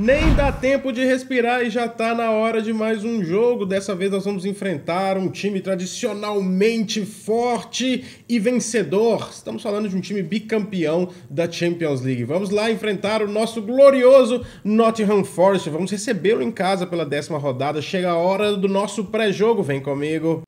Nem dá tempo de respirar e já tá na hora de mais um jogo. Dessa vez nós vamos enfrentar um time tradicionalmente forte e vencedor. Estamos falando de um time bicampeão da Champions League. Vamos lá enfrentar o nosso glorioso Nottingham Forest. Vamos recebê-lo em casa pela 10ª rodada. Chega a hora do nosso pré-jogo. Vem comigo.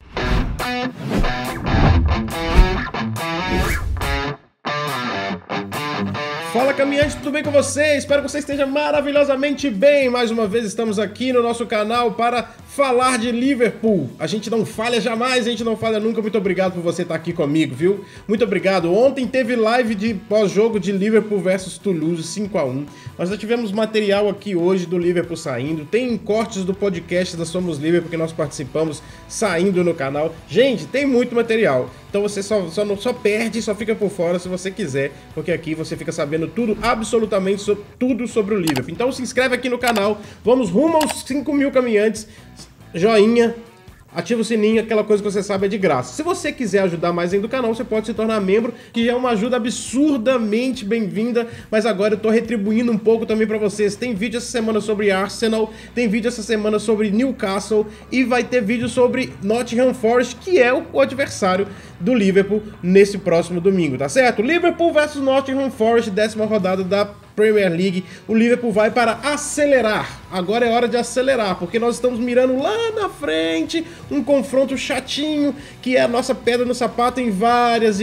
Fala, caminhante, tudo bem com você? Espero que você esteja maravilhosamente bem. Mais uma vez estamos aqui no nosso canal para falar de Liverpool. A gente não falha jamais, a gente não falha nunca. Muito obrigado por você estar aqui comigo, viu? Muito obrigado. Ontem teve live de pós-jogo de Liverpool versus Toulouse, 5-1. Nós já tivemos material aqui hoje do Liverpool saindo. Tem cortes do podcast da Somos Liverpool que nós participamos saindo no canal. Gente, tem muito material. Então você só perde, só fica por fora se você quiser, porque aqui você fica sabendo tudo, absolutamente tudo sobre o Liverpool. Então se inscreve aqui no canal, vamos rumo aos 5.000 caminhantes, joinha, ativa o sininho, aquela coisa que você sabe é de graça. Se você quiser ajudar mais ainda o canal, você pode se tornar membro, que já é uma ajuda absurdamente bem-vinda, mas agora eu tô retribuindo um pouco também pra vocês. Tem vídeo essa semana sobre Arsenal, tem vídeo essa semana sobre Newcastle e vai ter vídeo sobre Nottingham Forest, que é o adversário do Liverpool nesse próximo domingo, tá certo? Liverpool versus Nottingham Forest, 10ª rodada da Premier League. O Liverpool vai para acelerar. Agora é hora de acelerar, porque nós estamos mirando lá na frente um confronto chatinho, que é a nossa pedra no sapato em várias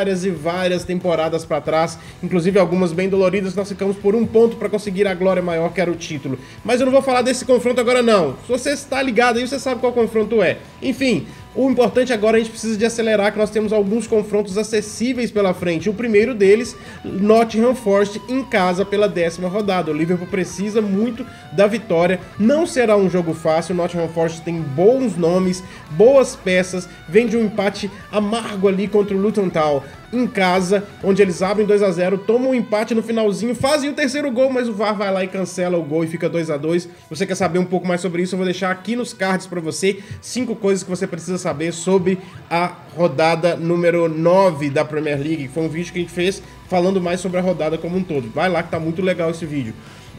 temporadas para trás, inclusive algumas bem doloridas. Nós ficamos por um ponto para conseguir a glória maior, que era o título. Mas eu não vou falar desse confronto agora não. Se você está ligado aí, você sabe qual confronto é. Enfim, o importante agora a gente precisa de acelerar, que nós temos alguns confrontos acessíveis pela frente. O primeiro deles, Nottingham Forest em casa pela 10ª rodada. O Liverpool precisa muito da vitória. Não será um jogo fácil. O Nottingham Forest tem bons nomes, boas peças. Vem de um empate amargo ali contra o Luton Town em casa, onde eles abrem 2-0, tomam um empate no finalzinho, fazem o terceiro gol, mas o VAR vai lá e cancela o gol e fica 2-2. Você quer saber um pouco mais sobre isso? Eu vou deixar aqui nos cards pra você 5 coisas que você precisa saber sobre a rodada número 9 da Premier League. Foi um vídeo que a gente fez falando mais sobre a rodada como um todo. Vai lá que tá muito legal esse vídeo.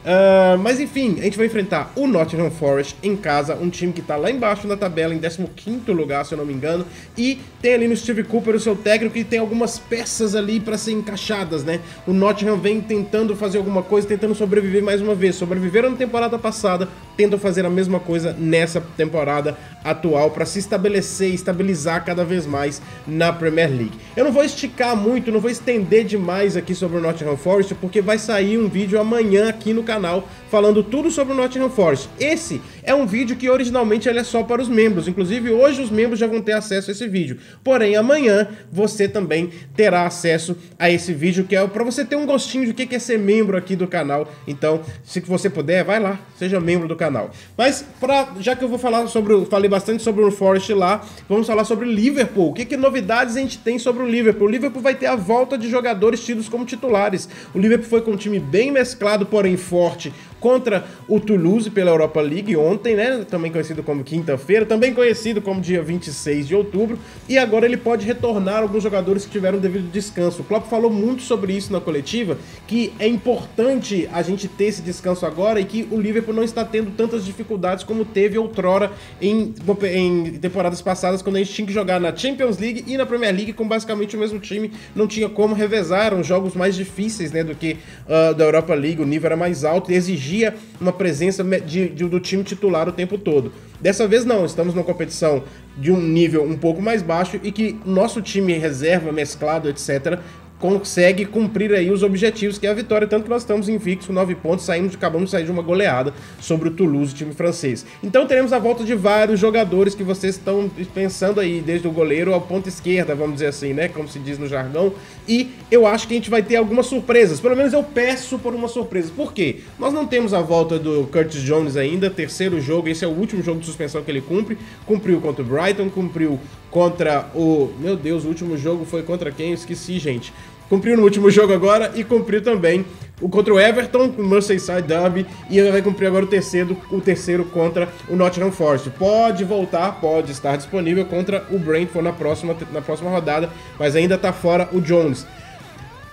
Mas enfim, a gente vai enfrentar o Nottingham Forest em casa, um time que tá lá embaixo na tabela, em 15º lugar, se eu não me engano, e tem ali no Steve Cooper o seu técnico, e tem algumas peças ali para ser encaixadas, né? O Nottingham vem tentando fazer alguma coisa, tentando sobreviver mais uma vez. Sobreviveram na temporada passada, tentam fazer a mesma coisa nessa temporada atual para se estabelecer, estabilizar cada vez mais na Premier League. Eu não vou esticar muito, não vou estender demais aqui sobre o Nottingham Forest, porque vai sair um vídeo amanhã aqui no canal falando tudo sobre o Nottingham Forest. Esse é um vídeo que originalmente ele é só para os membros, inclusive hoje os membros já vão ter acesso a esse vídeo, porém amanhã você também terá acesso a esse vídeo, que é para você ter um gostinho de o que é ser membro aqui do canal. Então, se você puder, vai lá, seja membro do canal. Mas, já que eu vou falar falei bastante sobre o Forest lá, vamos falar sobre o Liverpool. O que novidades a gente tem sobre o Liverpool? O Liverpool vai ter a volta de jogadores tidos como titulares. O Liverpool foi com um time bem mesclado, porém forte, contra o Toulouse pela Europa League ontem, né? Também conhecido como quinta-feira, também conhecido como dia 26 de outubro, e agora ele pode retornar alguns jogadores que tiveram devido descanso. O Klopp falou muito sobre isso na coletiva, que é importante a gente ter esse descanso agora e que o Liverpool não está tendo tantas dificuldades como teve outrora em temporadas passadas, quando a gente tinha que jogar na Champions League e na Premier League com basicamente o mesmo time, não tinha como revezar, eram jogos mais difíceis, né, do que da Europa League, o nível era mais alto e exigia uma presença do time titular o tempo todo. Dessa vez não, estamos numa competição de um nível um pouco mais baixo e que nosso time reserva, mesclado, etc., consegue cumprir aí os objetivos, que é a vitória, tanto que nós estamos invictos com 9 pontos, acabamos de sair de uma goleada sobre o Toulouse, time francês. Então teremos a volta de vários jogadores que vocês estão pensando aí, desde o goleiro ao ponta esquerda, vamos dizer assim, né, como se diz no jargão, e eu acho que a gente vai ter algumas surpresas, pelo menos eu peço por uma surpresa. Por quê? Nós não temos a volta do Curtis Jones ainda, terceiro jogo, esse é o último jogo de suspensão que ele cumpriu contra o Brighton, cumpriu contra o... Meu Deus, o último jogo foi contra quem? Eu esqueci, gente. Cumpriu no último jogo agora e cumpriu também contra o Everton, o Merseyside Derby, e vai cumprir agora o terceiro contra o Nottingham Forest. Pode voltar, pode estar disponível contra o Brentford na próxima rodada, mas ainda está fora o Jones.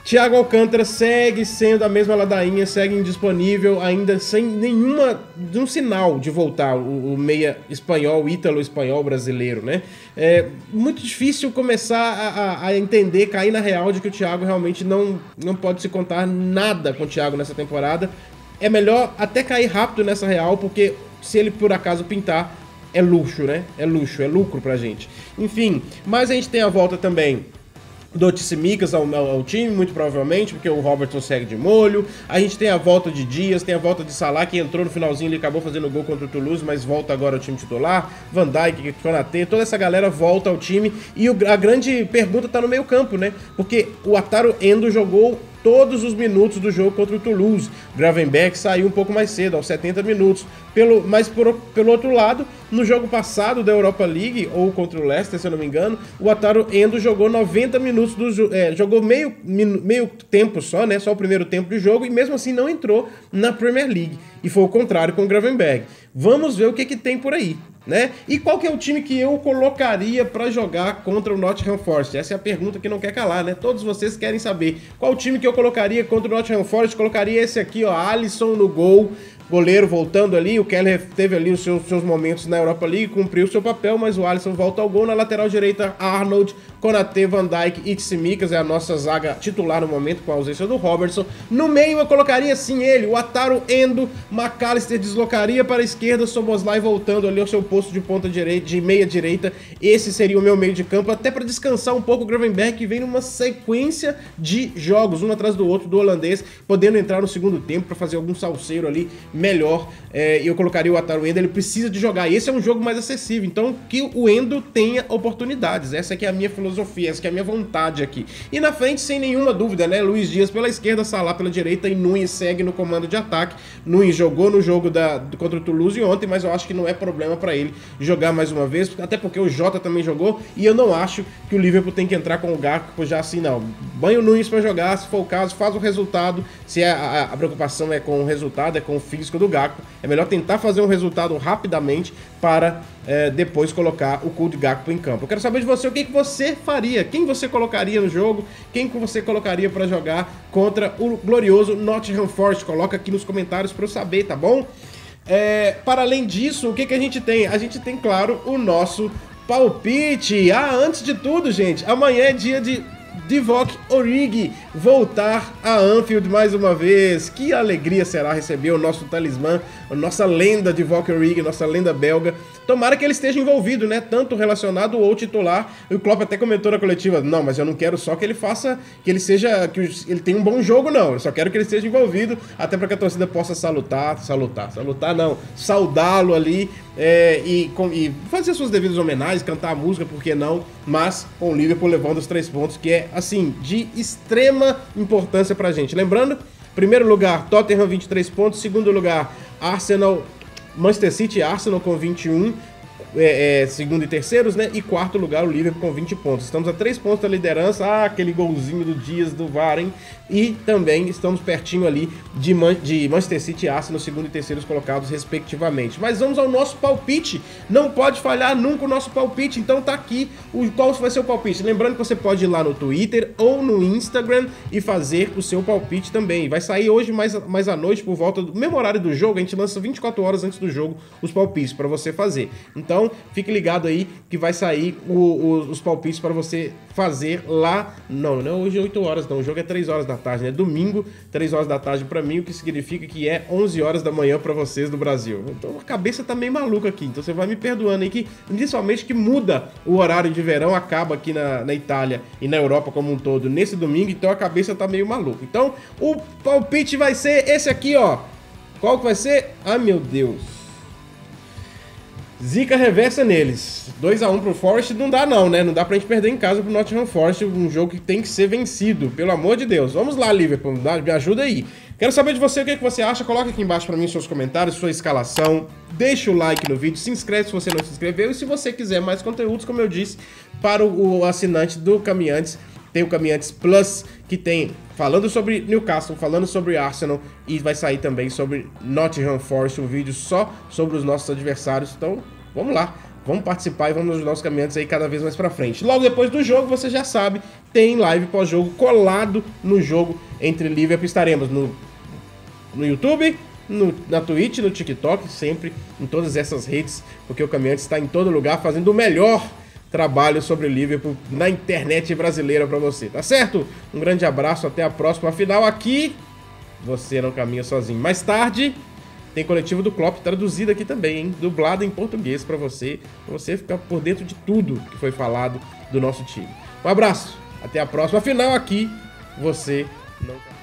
Thiago Alcântara segue sendo a mesma ladainha, segue indisponível, ainda sem nenhum sinal de voltar, o meia espanhol, ítalo-espanhol brasileiro, né? É muito difícil começar a entender, cair na real de que o Thiago realmente não pode se contar nada com o Thiago nessa temporada. É melhor até cair rápido nessa real, porque se ele por acaso pintar, é luxo, né? É luxo, é lucro pra gente. Enfim, mas a gente tem a volta também do Tsimikas ao time, muito provavelmente, porque o Robertson segue de molho. A gente tem a volta de Dias, tem a volta de Salah, que entrou no finalzinho, ele acabou fazendo gol contra o Toulouse, mas volta agora ao time titular. Van Dijk, Konaté, toda essa galera volta ao time. E a grande pergunta tá no meio campo, né? Porque o Wataru Endo jogou todos os minutos do jogo contra o Toulouse. Gravenberch saiu um pouco mais cedo, aos 70 minutos. Mas pelo outro lado, no jogo passado da Europa League, ou contra o Leicester, se eu não me engano, o Wataru Endo jogou 90 minutos do jogo, jogou meio tempo só, né? Só o primeiro tempo do jogo, e mesmo assim não entrou na Premier League. E foi o contrário com o Gravenberch. Vamos ver o que tem por aí, né? E qual que é o time que eu colocaria para jogar contra o Nottingham Forest? Essa é a pergunta que não quer calar, né? Todos vocês querem saber qual o time que eu colocaria contra o Nottingham Forest. Colocaria esse aqui, ó, Alisson no gol, goleiro voltando ali. O Kelleher teve ali os seus momentos na Europa League, cumpriu o seu papel, mas o Alisson volta ao gol. Na lateral direita, Arnold, Konaté, Van Dijk e Tsimikas, é a nossa zaga titular no momento, com a ausência do Robertson. No meio eu colocaria sim ele, o Wataru Endo. McAllister deslocaria para a esquerda, Szoboszlai voltando ali ao seu posto de ponta direita, de meia direita. Esse seria o meu meio de campo, até para descansar um pouco o Gravenberch, que vem numa sequência de jogos, um atrás do outro, do holandês, podendo entrar no segundo tempo para fazer algum salseiro ali melhor. Eu colocaria o Wataru Endo, ele precisa de jogar. Esse é um jogo mais acessível, então que o Endo tenha oportunidades. Essa aqui é a minha filosofia, essa aqui é a minha vontade aqui. E na frente, sem nenhuma dúvida, né? Luiz Dias pela esquerda, Salah pela direita e Núñez segue no comando de ataque. Núñez jogou no jogo contra o Toulouse ontem, mas eu acho que não é problema para ele jogar mais uma vez, até porque o Jota também jogou, e eu não acho que o Liverpool tem que entrar com o Gakpo já assim, não. Banha o Núñez para jogar, se for o caso, faz o resultado. Se a preocupação é com o resultado, é com o físico do Gakpo, é melhor tentar fazer um resultado rapidamente para depois colocar o Cody Gakpo em campo. Eu quero saber de você o que você faria, quem você colocaria no jogo, quem você colocaria para jogar contra o glorioso Nottingham Forest. Coloca aqui nos comentários para eu saber, tá bom? Para além disso, o que a gente tem? A gente tem, claro, o nosso palpite. Antes de tudo, gente, amanhã é dia de Divock Origi voltar a Anfield mais uma vez. Que alegria será receber o nosso talismã, a nossa lenda Divock Origi, nossa lenda belga. Tomara que ele esteja envolvido, né? Tanto relacionado ou titular. E o Klopp até comentou na coletiva: não, mas eu não quero só que ele faça, que ele seja, que ele tenha um bom jogo, não. Eu só quero que ele esteja envolvido, até para que a torcida possa saudá-lo ali e fazer suas devidas homenagens, cantar a música, por que não? Mas com o Liverpool levando os 3 pontos, que é, assim, de extrema importância pra gente. Lembrando, primeiro lugar, Tottenham 23 pontos, segundo lugar, Manchester City e Arsenal com 21, segundo e terceiros, né? E quarto lugar, o Liverpool com 20 pontos. Estamos a 3 pontos da liderança. Aquele golzinho do Dias do VAR, hein? E também estamos pertinho ali de Manchester City e Arsenal, segundo e terceiros colocados, respectivamente. Mas vamos ao nosso palpite. Não pode falhar nunca o nosso palpite. Então tá aqui qual vai ser o palpite. Lembrando que você pode ir lá no Twitter ou no Instagram e fazer o seu palpite também. Vai sair hoje mais à noite, por volta do mesmo horário do jogo. A gente lança 24 horas antes do jogo os palpites para você fazer. Então fique ligado aí que vai sair os palpites para você fazer lá. Não é hoje 8 horas, não. O jogo é 3 horas da tarde, né? Domingo, 3 horas da tarde para mim, o que significa que é 11 horas da manhã para vocês do Brasil. Então a cabeça tá meio maluca aqui, então você vai me perdoando aí, que principalmente que muda o horário de verão, acaba aqui na Itália e na Europa como um todo nesse domingo, então a cabeça tá meio maluca. Então o palpite vai ser esse aqui, ó. Qual que vai ser? Ah, meu Deus. Zica reversa neles. 2-1 pro Forest não dá não, né? Não dá pra gente perder em casa pro Nottingham Forest, um jogo que tem que ser vencido, pelo amor de Deus. Vamos lá, Liverpool, me ajuda aí. Quero saber de você o que você acha, coloca aqui embaixo pra mim seus comentários, sua escalação, deixa o like no vídeo, se inscreve se você não se inscreveu e se você quiser mais conteúdos, como eu disse, para o assinante do Caminhantes, tem o Caminhantes Plus, que tem falando sobre Newcastle, falando sobre Arsenal e vai sair também sobre Nottingham Forest, um vídeo só sobre os nossos adversários. Então, vamos lá. Vamos participar e vamos ajudar os caminhantes aí cada vez mais pra frente. Logo depois do jogo, você já sabe, tem live pós-jogo colado no jogo entre Liverpool. Estaremos no YouTube, na Twitch, no TikTok, sempre em todas essas redes, porque o Caminhante está em todo lugar fazendo o melhor trabalho sobre o Liverpool na internet brasileira pra você, tá certo? Um grande abraço, até a próxima. Afinal, aqui você não caminha sozinho. Mais tarde tem coletivo do Klopp traduzido aqui também, hein? Dublado em português pra você ficar por dentro de tudo que foi falado do nosso time. Um abraço, até a próxima. Afinal, aqui você não caminha.